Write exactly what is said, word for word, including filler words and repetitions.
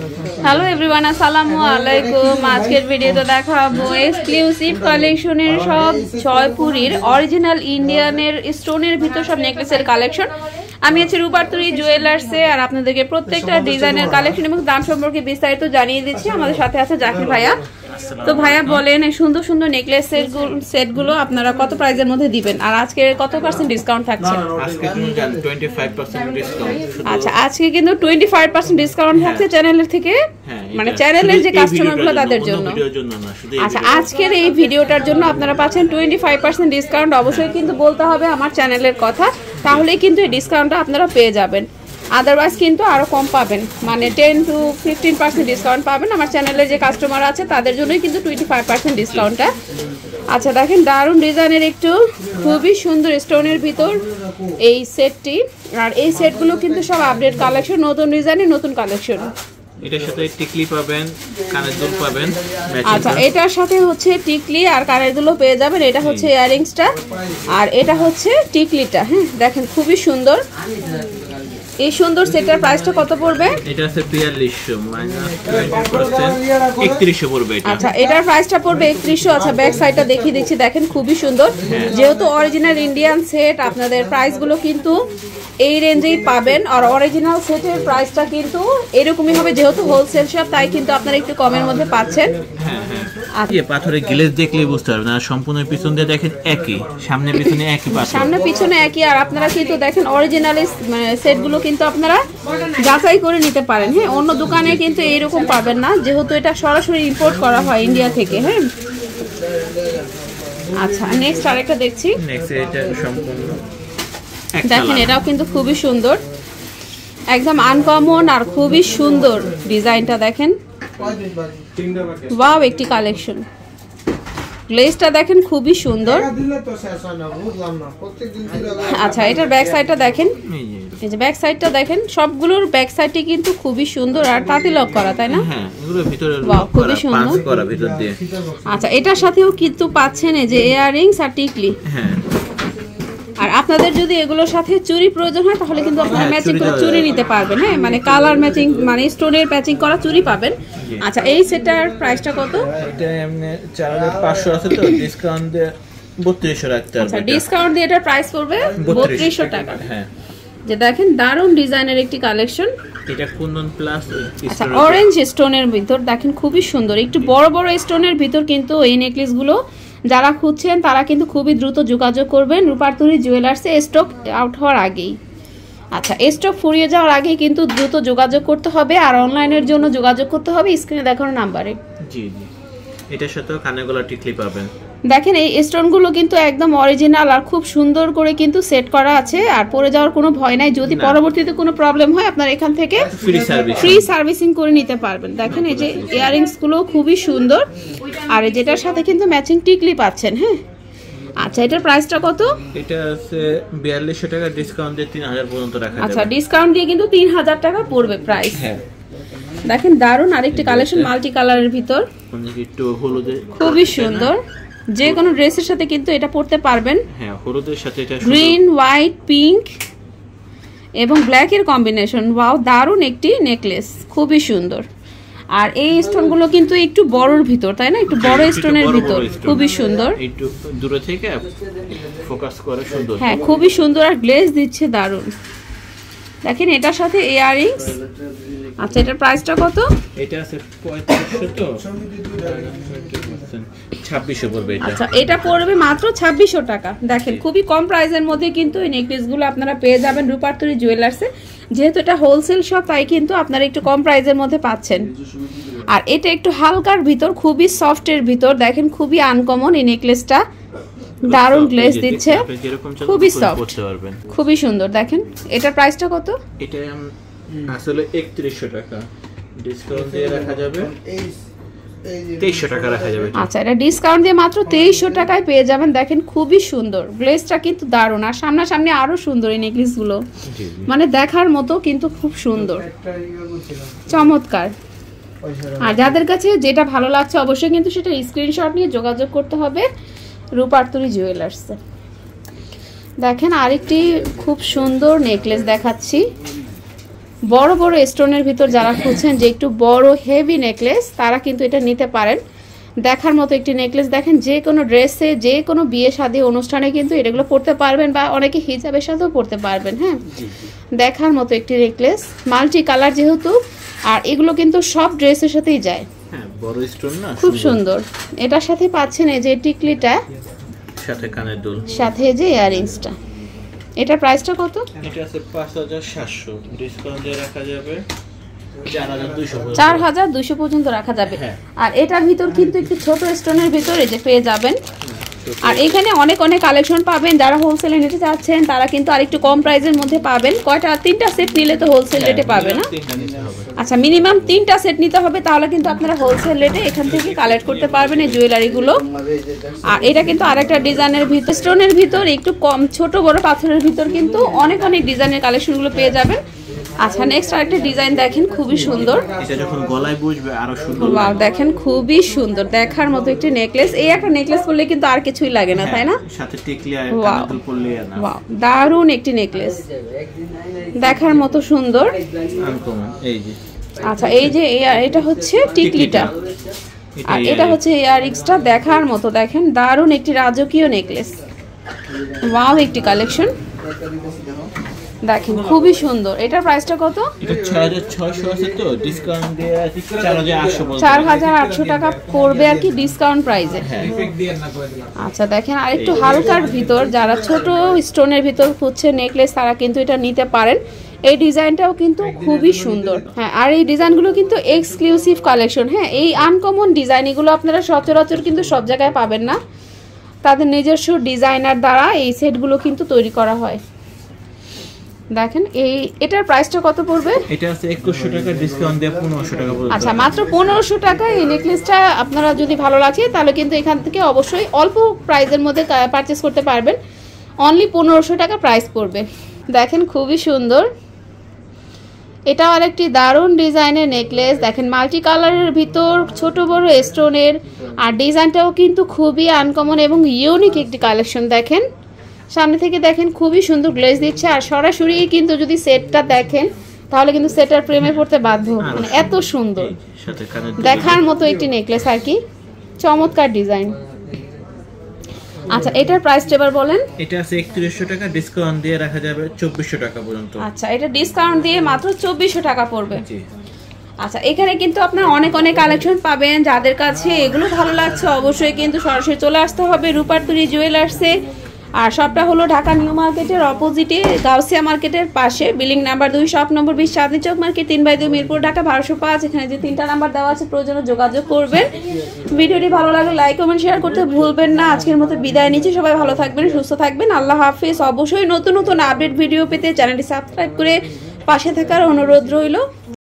Hello everyone, আসসালামু আলাইকুম। আজকের ভিডিওতে দেখাবো এক্সক্লুসিভ কালেকশনের সব জয়পুরীর অরিজিনাল ইন্ডিয়ানের স্টোনের ভিতর সব নেকলেসের কালেকশন। আমি আছি রূপারতারি জুয়েলার্সে, আর আপনাদেরকে প্রত্যেকটা ডিজাইনের কালেকশন এবং দাম সম্পর্কে বিস্তারিত জানিয়ে দিচ্ছি। আমাদের সাথে আছে জাকির ভাইয়া। তো ভাইয়া বলেন, এই সুন্দর সুন্দর নেকলেস সেট গুলো আপনারা কত প্রাইসের মধ্যে দিবেন, আর আজকে কত পার্সেন্ট ডিসকাউন্ট থাকছে? আচ্ছা, আজকে কিন্তু টোয়েন্টি ফাইভ পার্সেন্ট ডিসকাউন্ট থাকছে চ্যানেলের থেকে, মানে চ্যানেলের যে কাস্টমার গুলো তাদের জন্য। আচ্ছা, আজকের এই ভিডিওটার জন্য আপনারা পাচ্ছেন টোয়েন্টি ফাইভ পার্সেন্ট ডিসকাউন্ট। অবশ্যই কিন্তু বলতে হবে আমার চ্যানেলের কথা, তাহলেই কিন্তু এই ডিসকাউন্টটা আপনারা পেয়ে যাবেন। আদারওয়াইজ কিন্তু আরো কম পাবেন, মানে ten to fifteen percent discount পাবেন। আমার চ্যানেলের যে কাস্টমার আছে তাদের জন্যই কিন্তু টোয়েন্টি ফাইভ পার্সেন্ট ডিসকাউন্টটা। আচ্ছা দেখেন, দারুণ ডিজাইনের একটু খুবই সুন্দর স্টোনের ভিতর এই সেটটি, আর এই সেটগুলো কিন্তু সব আপডেট কালেকশন, নতুন ডিজাইনের নতুন কালেকশন। এটার সাথে টিকলি পাবেন, কানের দুল পাবেন। আচ্ছা, এটার সাথে হচ্ছে টিকলি আর কানের দুলও পেয়ে যাবেন। এটা হচ্ছে ইয়াররিংসটা, আর এটা হচ্ছে টিকলিটা। হ্যাঁ দেখেন, খুবই সুন্দর। এই সুন্দর সেটের প্রাইসটা কত পড়বে? এটা আছে বিয়াল্লিশশো মাইনাস টোয়েন্টি পার্সেন্ট একত্রিশশো পড়বে এটা। আচ্ছা, এটার প্রাইসটা পড়বে একত্রিশশো। আচ্ছা, ব্যাক সাইডটা দেখিয়ে দিচ্ছি, দেখেন খুবই সুন্দর। যেহেতু অরিজিনাল ইন্ডিয়ান সেট, আপনাদের প্রাইসগুলো কিন্তু এই রেঞ্জেই পাবেন, আর অরিজিনাল সেটের প্রাইসটা কিন্তু এরকমই হবে, যেহেতু হোলসেল শপ তাই কিন্তু আপনারা একটু কমের মধ্যে পাচ্ছেন। হ্যাঁ হ্যাঁ, এই পাথরের গ্লেজ দেখলে বুঝতে পারবেন। আর সম্পূর্ণ পিছন দিয়ে দেখেন একই, সামনে পিছনে একই পাথর, সামনে পিছনে একই। আর আপনারা কিন্তু দেখেন অরিজিনাল সেটগুলো কিন্তু আপনারা যাচাই করে নিতে পারেন। হ্যাঁ, অন্য দোকানে কিন্তু এইরকম পাবেন না, যেহেতু এটা সরাসরি ইম্পোর্ট করা হয় ইন্ডিয়া থেকে। হ্যাঁ, আচ্ছা নেক্সট আরেকটা দেখছি। নেক্সট এটা সম্পূর্ণ দেখেন, এটাও কিন্তু খুবই সুন্দর, একদম আনকমন আর খুবই সুন্দর ডিজাইনটা। দেখেন, ওয়াও একটি কালেকশন। গ্লেজটা দেখেন খুবই সুন্দর। আচ্ছা, এটার ব্যাক সাইডটা দেখেন, এই যে ব্যাক সাইডটা দেখেন, সবগুলোর ব্যাক সাইডটি কিন্তু খুবই সুন্দর আর তাঁতি লক করা, তাই না? হ্যাঁ, এগুলো ভিতরে লক খুবই সুন্দর করা ভিতর দিয়ে। আচ্ছা, এটার সাথেও কিন্তু পাচ্ছেন এই যে ইয়াররিংস আর টিকলি। হ্যাঁ, আর আপনাদের যদি এগুলোর সাথে চুড়ি প্রয়োজন হয় তাহলে কিন্তু আপনারা ম্যাচিং করে চুড়ি নিতে পারবেন। হ্যাঁ, মানে কালার ম্যাচিং, মানে স্টোনের ম্যাচিং করা চুড়ি পাবেন। আচ্ছা, এই সেটটার প্রাইসটা কত? এটা এমনি চার হাজার পাঁচশো আছে, তো ডিসকাউন্ট দিয়ে বত্রিশশো রাখতে হবে। আচ্ছা, ডিসকাউন্ট দিয়ে এটার প্রাইস পড়বে বত্রিশশো টাকা। হ্যাঁ, যে দেখেন দারুণ ডিজাইনের একটি কালেকশন। এটা কুন্দন প্লাস আচ্ছা, অরেঞ্জ স্টোনের ভিতর দেখেন খুবই সুন্দর, একটু বড় বড় স্টোনের ভিতর কিন্তু এই নেকলেসগুলো যারা খুঁজছেন তারা কিন্তু খুবই দ্রুত যোগাযোগ করবেন রূপারতারি জুয়েলার্সে, স্টক আউট হওয়ার আগেই। আচ্ছা, স্টক ফুরিয়ে যাওয়ার আগেই কিন্তু দ্রুত যোগাযোগ করতে হবে, আর অনলাইনের জন্য যোগাযোগ করতে হবে স্ক্রিনে দেখানো নাম্বারে। জি জি, এটার সাথেও কানে গলা টিকলি পাবেন। দেখেন, এই স্টোনগুলো কিন্তু একদম অরিজিনাল আর খুব সুন্দর করে কিন্তু সেট করা আছে, আর পরে যাওয়ার কোনো ভয় নাই। যদি পরবর্তীতে কোনো প্রবলেম হয় আপনার এখান থেকে ফ্রি সার্ভিস ফ্রি সার্ভিসিং করে নিতে পারবেন। দেখেন, এই যে ইয়াররিংস গুলো খুবই সুন্দর, আর যেটার সাথে কিন্তু ম্যাচিং টিকলি পাচ্ছেন। হ্যাঁ, আচ্ছা, এটার প্রাইসটা কত? এটা আছে বিয়াল্লিশশো টাকা, ডিসকাউন্ট দিয়ে তিন হাজার পর্যন্ত রাখা যাবে। আচ্ছা, ডিসকাউন্ট দিয়ে কিন্তু তিন হাজার টাকা পড়বে প্রাইস। হ্যাঁ, দেখেন দারুণ আরেকটি কালেকশন মাল্টি কালারের ভিতর, একটু হলুদে খুবই সুন্দর। যে কোনো ড্রেসের সাথে কিন্তু এটা পরতে পারবেন। হ্যাঁ, হলুদের সাথে এটা গ্রিন, হোয়াইট, পিঙ্ক এবং ব্ল্যাক এর কম্বিনেশন। ওয়াও, দারুণ একটি নেকলেস, খুবই সুন্দর। আর এই স্টোনগুলো কিন্তু একটু বড়র ভিতর, তাই না? একটু বড় স্টোনের ভিতর, খুবই সুন্দর। একটু দূরে থেকে ফোকাস করে সুন্দর। হ্যাঁ, খুবই সুন্দর, আর গ্লেজ দিচ্ছে দারুণ। দেখেন, এটার সাথে ইয়াররিংস। আচ্ছা, এটার প্রাইসটা কত? এটা আছে পঁয়ত্রিশশো, তো ছাব্বিশশো পড়বে এটা। আচ্ছা, এটা পড়বে মাত্র ছাব্বিশশো টাকা। দেখেন, খুবই কম প্রাইসের মধ্যে কিন্তু এই নেকলেসগুলো আপনারা পেয়ে যাবেন রূপারতারি জুয়েলার্সে। যেহেতু এটা হোলসেল শপ তাই কিন্তু আপনারা একটু কম প্রাইসের মধ্যে পাচ্ছেন। আর এটা একটু হালকার ভিতর, খুবই সফটের ভিতর। দেখেন, খুবই আনকমন এই নেকলেসটা, দারুণ গ্লেজ দিচ্ছে, খুবই সফট, খুবই সুন্দর। দেখেন, এটার প্রাইসটা কত? এটা আসলে একত্রিশশো টাকা, ডিসকাউন্ট দিয়ে রাখা যাবে তেইশশো টাকা রাখা যাবে। আচ্ছা, এটা ডিসকাউন্ট দিয়ে মাত্র তেইশশো টাকায় পেয়ে যাবেন। দেখেন, খুবই সুন্দর, গ্লেজটা কিন্তু দারুণ, আর সামনাসামনি আরো সুন্দর এই নেকলেসগুলো, মানে দেখার মতো কিন্তু খুব সুন্দর, চমৎকার। আর যাদের কাছে যেটা ভালো লাগছে অবশ্যই কিন্তু সেটা স্ক্রিনশট নিয়ে যোগাযোগ করতে হবে রূপারতারি জুয়েলার্সে। দেখেন, আরেকটি খুব সুন্দর নেকলেস দেখাচ্ছি। বড় বড় স্টোনের ভিতর যারা খুঁজছেন যে একটু বড় হেভি নেকলেস, তারা কিন্তু এটা নিতে পারেন। দেখার মতো একটি নেকলেস, দেখেন যে কোনো ড্রেসে, যে কোনো বিয়ে শাদী অনুষ্ঠানে কিন্তু এগুলো পরতে পারবেন, বা অনেকে হিজাবের সাথেও পরতে পারবেন। হ্যাঁ, দেখার মতো একটি নেকলেস, মাল্টি কালার যেহেতু, আর এগুলো কিন্তু সব ড্রেসের সাথেই যায়। হ্যাঁ, বড় স্টোন না, খুব সুন্দর। এটার সাথে পাচ্ছেন এই যে টিকলিটা, সাথে কানের দুল, সাথে যে ইয়াররিংসটা। এটার প্রাইসটা কত? এটা আছে পাঁচ হাজার সাতশো, ডিসকাউন্ট দিয়ে রাখা যাবে চার হাজার দুইশো পর্যন্ত রাখা যাবে। আর এটার ভিতর কিন্তু একটু ছোট স্টোনের ভিতরে যে পেয়ে যাবেন। আর এখানে অনেক অনেক কালেকশন পাবেন। যারা হোলসেলে নিতে চাচ্ছেন তারা কিন্তু আরেকটু কম প্রাইসের মধ্যে পাবেন। কয়টা? তিনটা সেট নিলে তো হোলসেল রেটে পাবে না? আচ্ছা, মিনিমাম তিনটা সেট নিতে হবে, তাহলে কিন্তু আপনারা হোলসেল রেটে এখান থেকে কালেক্ট করতে পারবেন এই জুয়েলারিগুলো। আর এটা কিন্তু আরেকটা ডিজাইনের ভিতর, স্টোনের ভিতর একটু কম, ছোট বড় পাথরের ভিতর কিন্তু অনেক অনেক ডিজাইনের কালেকশনগুলো পেয়ে যাবেন। আচ্ছা, নেক্সট আরেকটা ডিজাইন দেখেন, খুবই সুন্দর। এটা যখন গলায় বসবে আরো সুন্দর। ওয়াও, দেখেন খুবই সুন্দর, দেখার মতো একটি নেকলেস। এই একটা নেকলেস পরলে কিন্তু আর কিছুই লাগে না, তাই না? সাথে টিকলি আর কানের দুল পরলে না। ওয়াও, দারুণ একটি নেকলেস, দেখার মতো সুন্দর। এই যে আচ্ছা, এই যে এটা হচ্ছে টিকলিটা, আর এটা হচ্ছে ইয়াররিংসটা, দেখার মতো। দেখেন দারুণ একটি রাজকীয় নেকলেস। ওয়াও, একটি কালেকশন দেখেন খুবই সুন্দর। এটার প্রাইসটা কত? এটা ছয় হাজার ছয়শো আছে, তো ডিসকাউন্ট দিয়ে চার হাজার আটশো বলতে। চার হাজার আটশো টাকা পড়বে আর কি ডিসকাউন্ট প্রাইসে। আচ্ছা, দেখেন আরেকটু হালকার ভিতর যারা ছোট স্টোনের ভিতর খুঁজছে নেকলেস, তারা কিন্তু এটা নিতে পারেন। এই ডিজাইনটাও কিন্তু খুবই সুন্দর। হ্যাঁ, আর এই ডিজাইনগুলো কিন্তু এক্সক্লুসিভ কালেকশন। হ্যাঁ, এই আনকমন ডিজাইন এগুলো আপনারা সচরাচর কিন্তু সব জায়গায় পাবেন না। তাদের নিজস্ব ডিজাইনার দ্বারা এই সেটগুলো কিন্তু তৈরি করা হয়। দেখেন এই এটার প্রাইসটা কত পড়বে? এটা আছে একুশশো টাকা, ডিসকাউন্ট দিয়ে পনেরোশো টাকা পড়বে। আচ্ছা, মাত্র পনেরোশো টাকা এই নেকলেসটা আপনারা যদি ভালো লাগে তাহলে কিন্তু এখান থেকে অবশ্যই অল্প প্রাইসের মধ্যে পারচেজ করতে পারবেন। অনলি পনেরোশো টাকা প্রাইস পড়বে। দেখেন খুবই সুন্দর, এটাও আরেকটি দারুণ ডিজাইনের নেকলেস। দেখেন মাল্টি কালারের ভিতর ছোট বড় স্টোনের, আর ডিজাইনটাও কিন্তু খুবই আনকমন এবং ইউনিক একটি কালেকশন। দেখেন সামনে থেকে দেখেন খুবই সুন্দর গ্লেজ দিচ্ছে, আর সরাসরি কিন্তু যদি সেটটা দেখেন তাহলে কিন্তু সেটার প্রেমে পড়তে বাধ্য, মানে এত সুন্দর দেখার মতো একটি নেকলেস আর কি, চমৎকার ডিজাইন। আচ্ছা, এটার প্রাইসটা এবার বলেন। এটা আছে একত্রিশশো টাকা, ডিসকাউন্ট দিয়ে রাখা যাবে চব্বিশশো টাকা পর্যন্ত। আচ্ছা, এটা ডিসকাউন্ট দিয়ে মাত্র চব্বিশশো টাকা পড়বে। আচ্ছা, এখানে কিন্তু আপনারা অনেক অনেক কালেকশন পাবেন। যাদের কাছে এগুলো ভালো লাগছে অবশ্যই কিন্তু সরাসরি চলে আসতে হবে রূপারতুরি জুয়েলার্সে। আর শপটা হলো ঢাকা নিউ মার্কেটের অপোজিটে গাউসিয়া মার্কেটের পাশে, বিল্ডিং নাম্বার দুই, শপ নম্বর বিশ, চাঁদনী চৌক মার্কেট, তিন বাই দুই, মিরপুর, ঢাকা বারোশো পাঁচ। এখানে যে তিনটা নাম্বার দেওয়া আছে, প্রয়োজনে যোগাযোগ করবেন। ভিডিওটি ভালো লাগলে লাইক কমেন্ট শেয়ার করতে ভুলবেন না। আজকের মতো বিদায় নিচ্ছি, সবাই ভালো থাকবেন, সুস্থ থাকবেন, আল্লাহ হাফিজ। অবশ্যই নতুন নতুন আপডেট ভিডিও পেতে চ্যানেলটি সাবস্ক্রাইব করে পাশে থাকার অনুরোধ রইল।